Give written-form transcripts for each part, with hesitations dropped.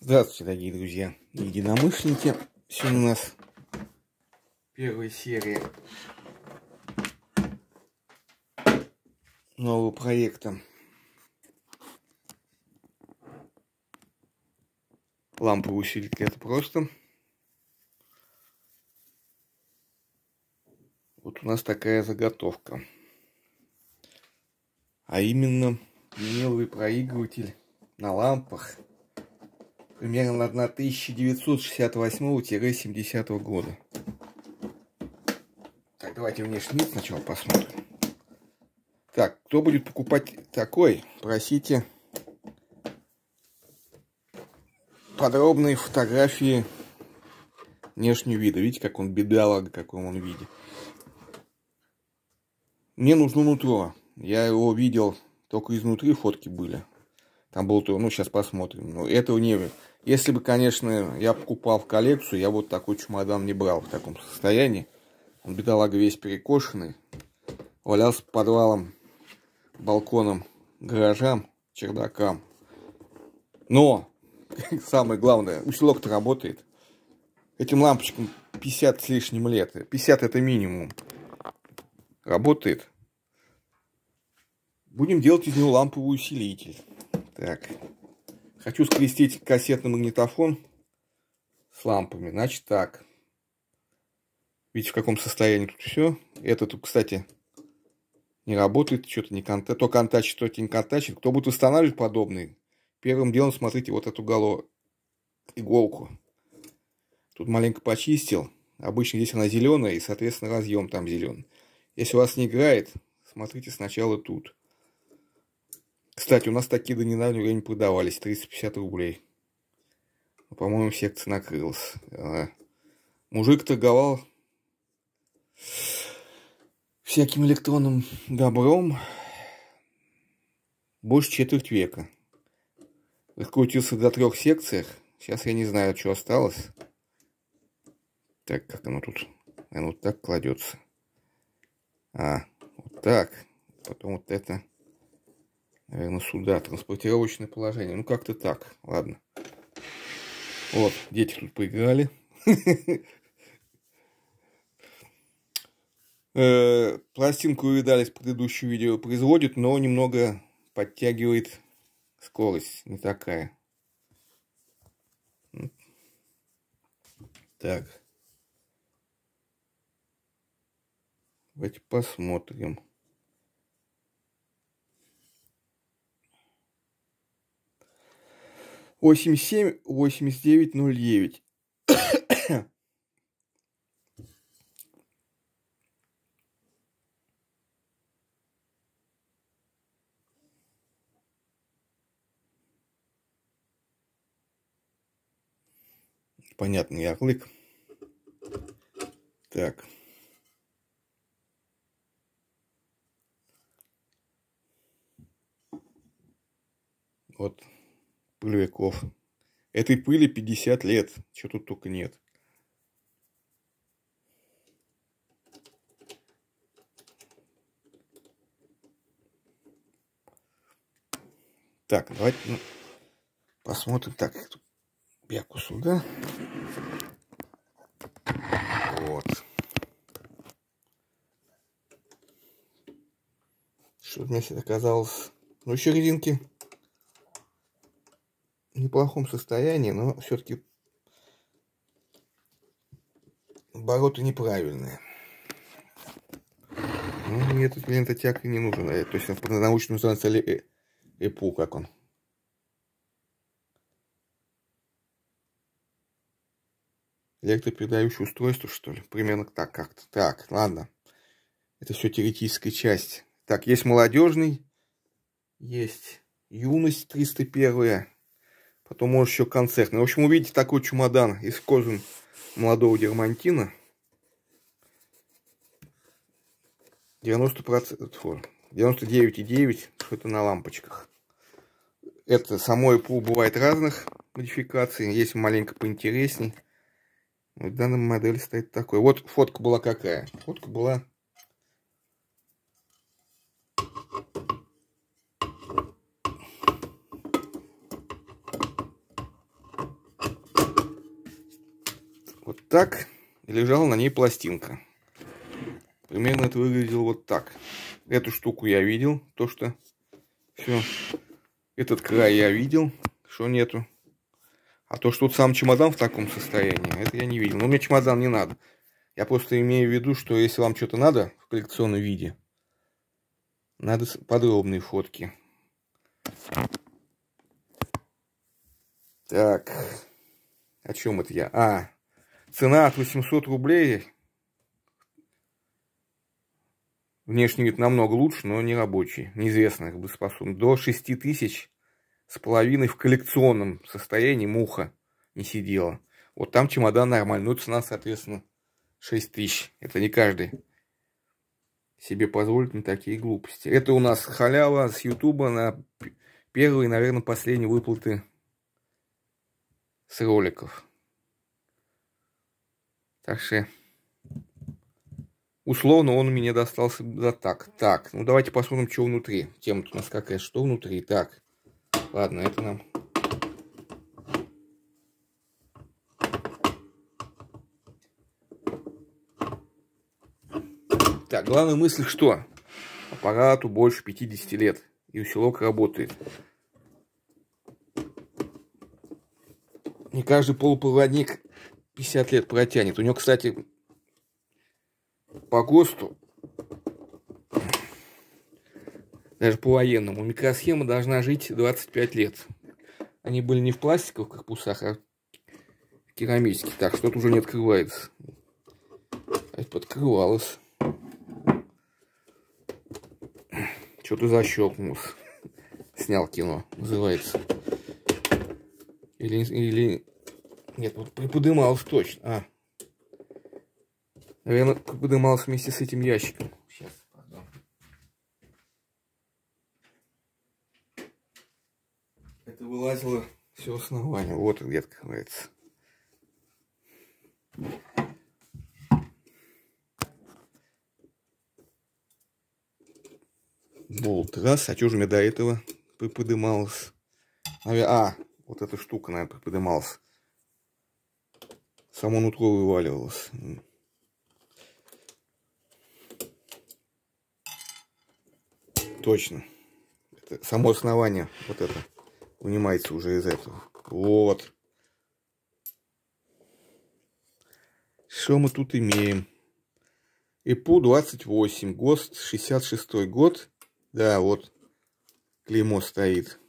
Здравствуйте, дорогие друзья и единомышленники. Сегодня у нас первая серия нового проекта ламповый усилитель. Это просто. Вот у нас такая заготовка. А именно виниловый проигрыватель на лампах примерно 1968-70 года. Так, давайте внешний вид сначала посмотрим. Так, кто будет покупать такой, просите подробные фотографии внешнего вида. Видите, как он бедолага, в каком он виде. Мне нужно нутро. Я его видел, только изнутри фотки были. Там было, ну, сейчас посмотрим. Но этого не было. Если бы, конечно, я покупал в коллекцию, я вот такой чемодан не брал в таком состоянии. Он, бедолага, весь перекошенный. Валялся по подвалам, балконам, гаражам, чердакам. Но, самое главное, усилок-то работает. Этим лампочкам 50 с лишним лет. 50 это минимум. Работает. Будем делать из него ламповый усилитель. Так. Хочу скрестить кассетный магнитофон с лампами. Значит так. Видите, в каком состоянии тут все. Этот, кстати, не работает. Что-то не контачит. То контачит, то не контачит. Кто будет устанавливать подобный, первым делом смотрите вот эту иголку. Тут маленько почистил. Обычно здесь она зеленая, и, соответственно, разъем там зеленый. Если у вас не играет, смотрите сначала тут. Кстати, у нас такие до недавнего времени продавались. 350 рублей. По-моему, секция накрылась. Мужик торговал всяким электронным добром больше четверть века. Раскрутился до 3 секциях. Сейчас я не знаю, что осталось. Так, как оно тут? Оно вот так кладется. Вот так. Потом вот это, наверное, сюда. Транспортировочное положение. Ну, как-то так. Ладно. Вот, дети тут поиграли. Пластинку, вы видали, с предыдущего видео производит, но немного подтягивает скорость. Не такая. Так. Давайте посмотрим. Восемьдесят семь, 8909. Понятный ярлык. Так. Вот пылевиков. Этой пыли 50 лет. Чего тут только нет. Так, давайте посмотрим. Так, эту бяку сюда. Вот. Что вместе оказалось. Ну, еще резинки в неплохом состоянии, но все-таки обороты неправильные. Ну, мне этот лентотяг и не нужен. То есть, по-научному называется ЭПУ, как он. Электропередающее устройство, что ли? Примерно так как-то. Так, ладно. Это все теоретическая часть. Так, есть молодежный. Есть юность 301. Потом, может, еще концертный. В общем, увидите такой чемодан из кожи молодого дермантина. 90%, 99,9%, что это на лампочках. Это само ЭПУ бывает разных модификаций. Есть маленько поинтересней. В данной модели стоит такой. Вот фотка была какая? Фотка была... вот так, и лежала на ней пластинка. Примерно это выглядело вот так. Эту штуку я видел, то что все. Этот край я видел, что нету. А то, что тут сам чемодан в таком состоянии, это я не видел. Но мне чемодан не надо. Я просто имею в виду, что если вам что-то надо в коллекционном виде, надо подробные фотки. Так, о чем это я? Цена от 800 рублей. Внешний вид намного лучше, но не рабочий. Неизвестно, как бы способен. До 6000 с половиной в коллекционном состоянии муха не сидела. Вот там чемодан нормальный. Ну, цена, соответственно, 6000. Это не каждый себе позволит на такие глупости. Это у нас халява с Ютуба на первые, наверное, последние выплаты с роликов. Так что условно он мне достался за так. Так, ну давайте посмотрим, что внутри. Тема-то у нас какая, что внутри. Так, ладно, это нам... Так, главная мысль, что аппарату больше 50 лет, и усилок работает. Не каждый полупроводник 50 лет протянет. У него, кстати, по ГОСТу, даже по военному, микросхема должна жить 25 лет. Они были не в пластиковых корпусах, а в керамических. Так, что-то уже не открывается. А подкрывалось. Что-то защелкнулось. Снял кино, называется. Или... Нет, вот приподымалось точно. Наверное, приподымалось вместе с этим ящиком. Сейчас, пардон. Это вылазило все основание. Вот где открывается. Болт. Раз. А что же мне до этого приподымалось? Вот эта штука, наверное, приподымалась. Само нутро вываливалось. Точно. Это само основание вот это вынимается уже из этого. Вот. Что мы тут имеем? ИПУ 28, ГОСТ 66 год. Да, вот клеймо стоит.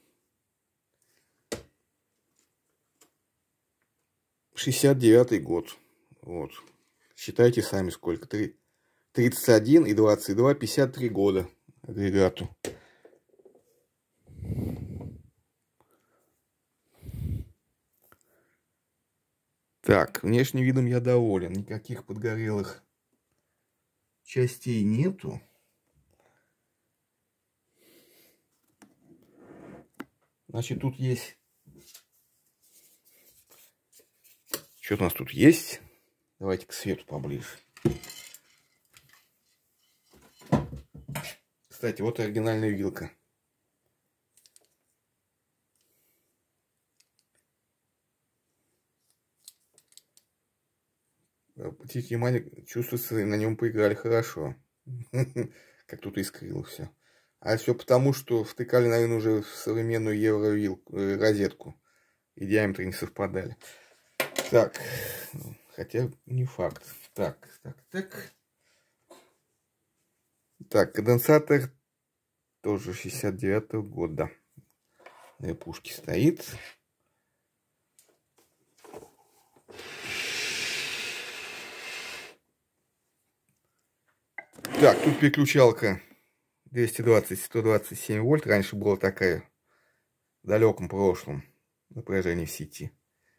69 год. Вот. Считайте сами сколько. 31 и 22, 53 года агрегату. Так, внешним видом я доволен. Никаких подгорелых частей нету. Значит, тут есть... Что у нас тут есть? Давайте к свету поближе. Кстати, вот оригинальная вилка. Обратите внимание, чувствуется, на нем поиграли хорошо. Как тут искрило все. А все потому, что втыкали, наверное, уже в современную евровилку, розетку. И диаметры не совпадали. Так, хотя не факт. Так. Так, конденсатор тоже 69-го года. На пушке стоит. Так, тут переключалка 220-127 вольт. Раньше была такая в далеком прошлом напряжение в сети.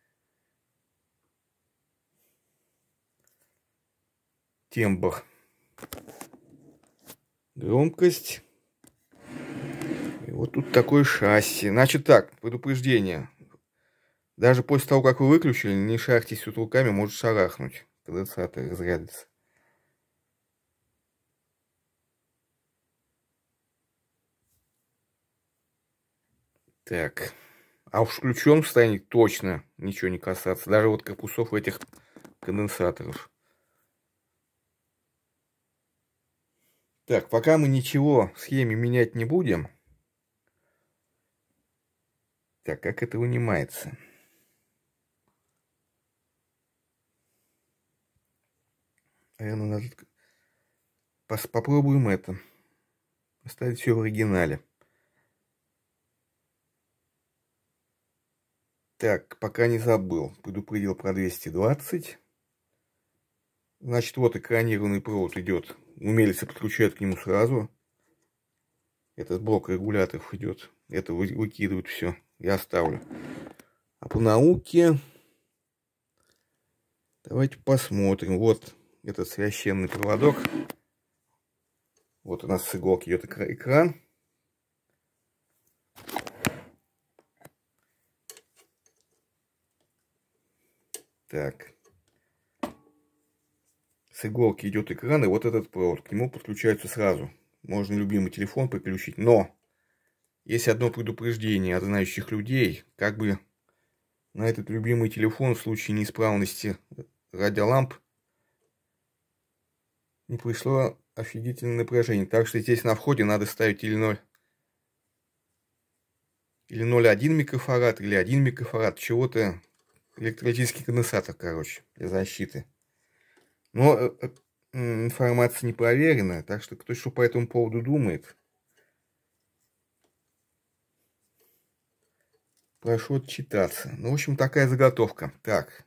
Тембр. Громкость. И вот тут такое шасси. Значит так, предупреждение. Даже после того, как вы выключили, не шарьтесь тут руками, может шарахнуть. Конденсатор разрядится. Так. А уж включен состоянии точно ничего не касаться. Даже вот корпусов этих конденсаторов. Так, пока мы ничего в схеме менять не будем. Так, как это вынимается? Наверное, надо... Попробуем это. Оставить все в оригинале. Так, пока не забыл. Предупредил про 220. Значит, вот экранированный провод идет. Умельцы подключают к нему сразу. Этот блок регуляторов идет. Это выкидывают все. Я оставлю. А по науке... Давайте посмотрим. Вот этот священный проводок. Вот у нас с иголки идет экран. Так. С иголки идет экран, и вот этот провод. К нему подключаются сразу. Можно любимый телефон подключить. Но есть одно предупреждение от знающих людей. Как бы на этот любимый телефон в случае неисправности радиоламп не пришло офигительное напряжение. Так что здесь на входе надо ставить или 0, или 0,1 микрофарад, или 1 микрофарад. Чего-то электролитический конденсатор, короче, для защиты. Но информация не проверенная, так что кто что по этому поводу думает, прошу отчитаться. Ну, в общем, такая заготовка. Так.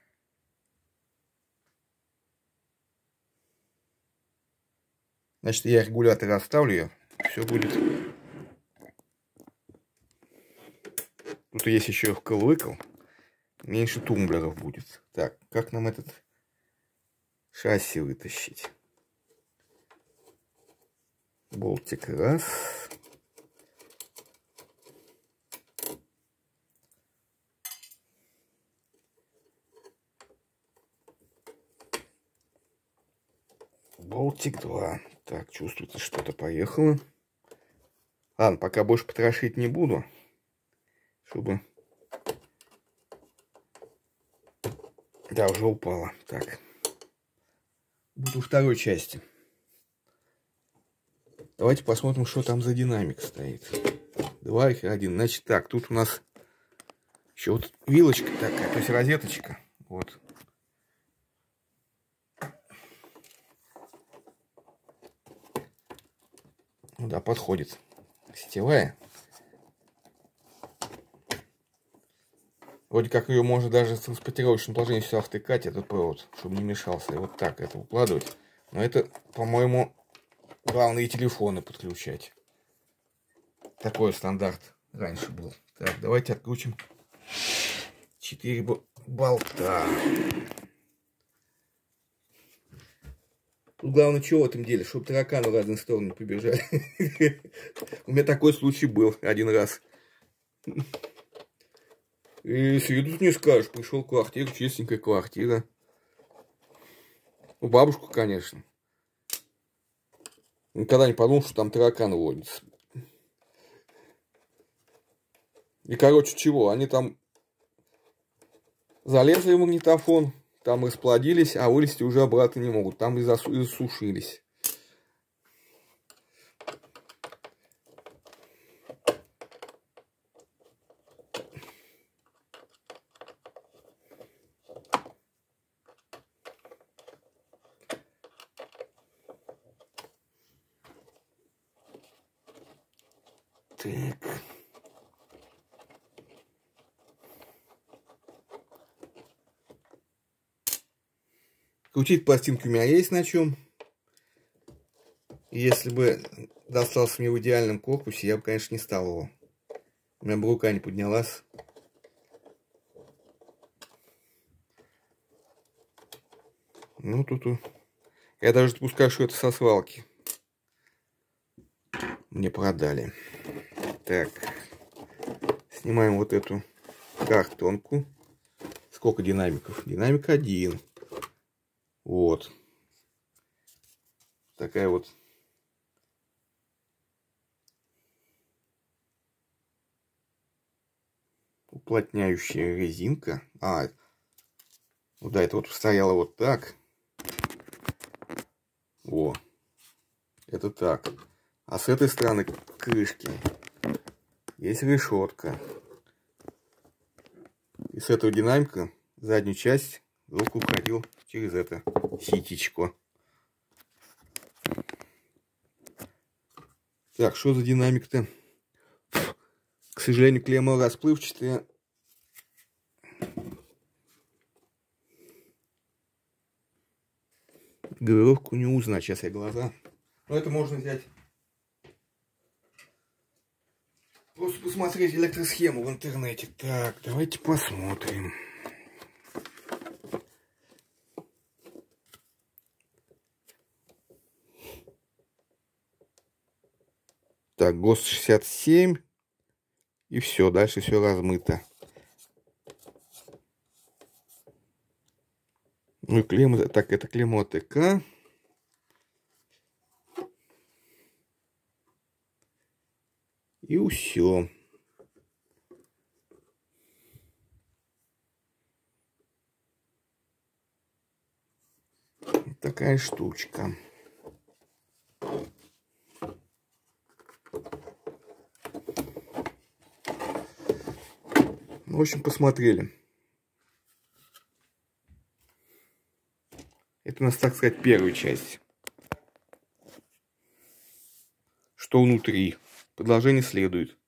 Значит, я регулятор оставлю ее. Все будет. Тут есть еще вкл-выкл. Меньше тумблеров будет. Так, как нам этот шасси вытащить? Болтик раз. Болтик 2. Так, чувствуется, что-то поехало. Ладно, пока больше потрошить не буду. Чтобы... Да, уже упало. Так. Буду второй части. Давайте посмотрим, что там за динамик стоит. 2 и 1. Значит так, тут у нас еще вот вилочка такая, то есть розеточка. Вот. Ну да, подходит. Сетевая. Вроде как ее можно даже с транспортировочным положением все втыкать, этот провод, чтобы не мешался. И вот так это укладывать. Но это, по-моему, главные телефоны подключать. Такой стандарт раньше был. Так, давайте открутим 4 болта. Тут главное, чего в этом деле, чтобы тараканы в разные стороны побежали. У меня такой случай был один раз. И с виду не скажешь, пришел в квартиру, чистенькая квартира. Ну, бабушку, конечно. Никогда не подумал, что там тараканы водятся. И, короче, чего? Они там залезли в магнитофон, там расплодились, а вылезти уже обратно не могут. Там и засушились. Так. Крутить пластинки у меня есть на чем. Если бы достался мне в идеальном корпусе, я бы, конечно, не стал его. У меня бы рука не поднялась. Ну, тут... Я даже допускаю, что это со свалки. Мне продали. Так. Снимаем вот эту картонку. Сколько динамиков? Динамик 1. Вот. Такая вот уплотняющая резинка. Ну да, это вот стояло вот так. О, это так. А с этой стороны крышки есть решетка. И с этого динамика заднюю часть звук уходил через это ситечко. Так, что за динамик-то? К сожалению, клемма расплывчатая. Гравировку не узнать. Сейчас я глаза. Но это можно взять. Просто посмотреть электросхему в интернете. Так, давайте посмотрим. Так, ГОСТ 67. И все, дальше все размыто. Ну и клемма, так, это клемма ОТК. И все. Такая штучка. В общем, посмотрели. Это у нас, так сказать, первая часть. Что внутри? Продолжение следует.